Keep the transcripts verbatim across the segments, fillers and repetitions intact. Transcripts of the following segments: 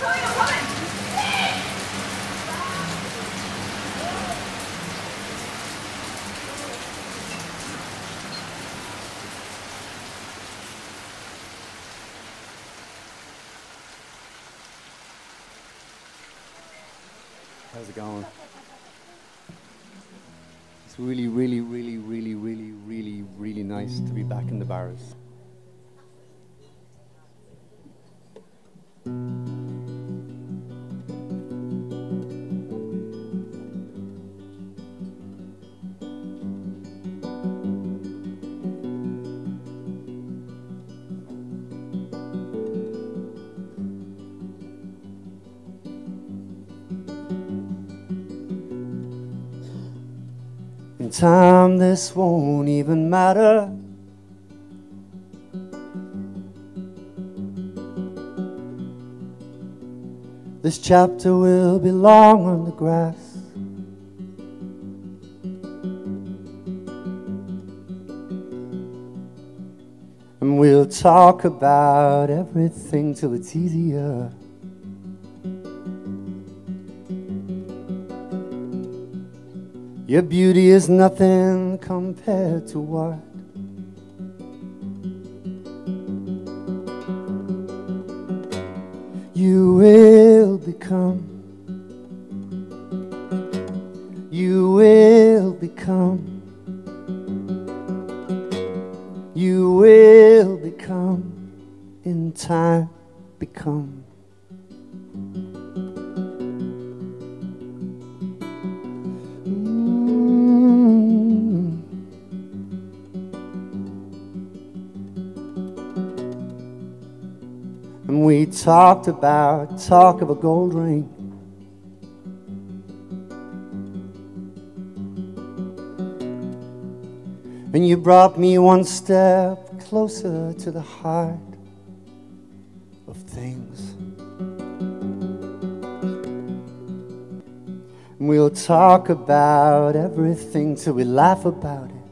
How's it going? It's really, really, really, really, really, really, really nice to be back in the DeBarras. In time, this won't even matter. This chapter will belong on the grass. And we'll talk about everything till it's easier. Your beauty is nothing compared to what you will become. You will become. You will become. In time, become. And we talked about talk of a gold ring. And you brought me one step closer to the heart of things. And we'll talk about everything till we laugh about it.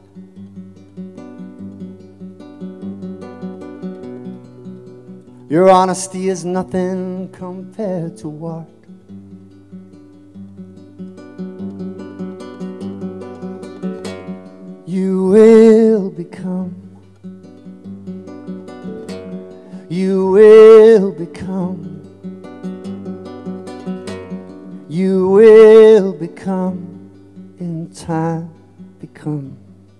Your honesty is nothing compared to what you will become. You will become. You will become. In time, become.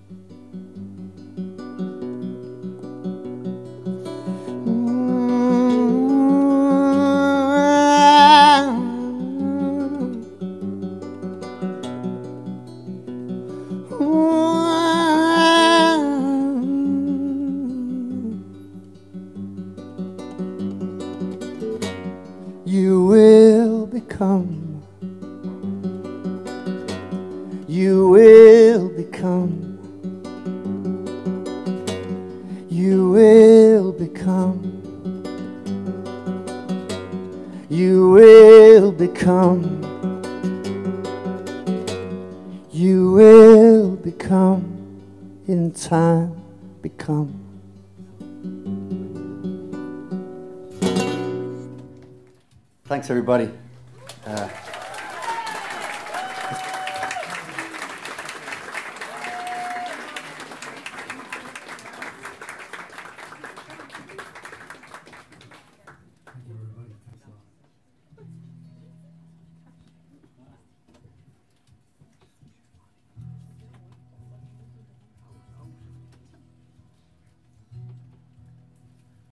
You will become. You will become. You will become. You will become. You will become. In time, become. Thanks, everybody. Uh,